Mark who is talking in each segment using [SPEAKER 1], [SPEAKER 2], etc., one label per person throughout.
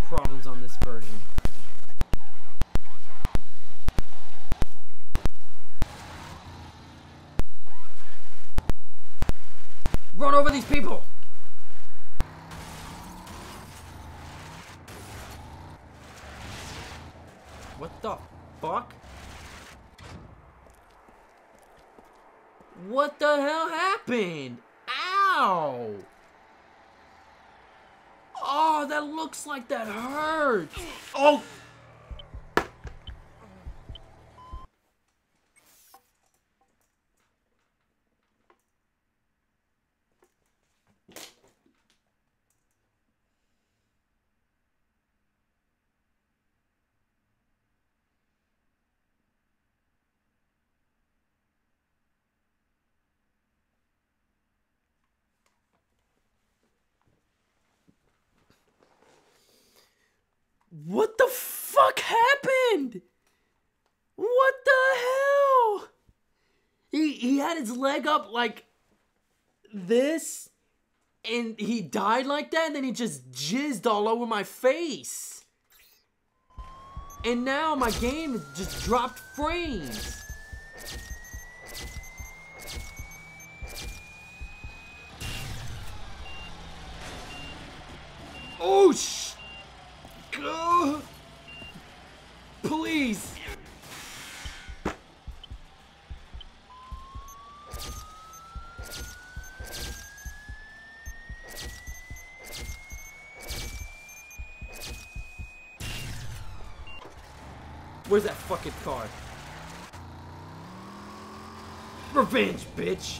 [SPEAKER 1] problems on this version. Run over these people! What the fuck? What the hell happened? Ow! Oh, that looks like that hurts. Oh! What the fuck happened? What the hell? He had his leg up like this, and he died like that, and then he just jizzed all over my face. And now my game just dropped frames. Oh, please. Where's that fucking card? Revenge, bitch.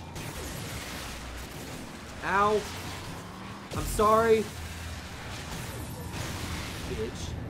[SPEAKER 1] Ow. I'm sorry. Bitch.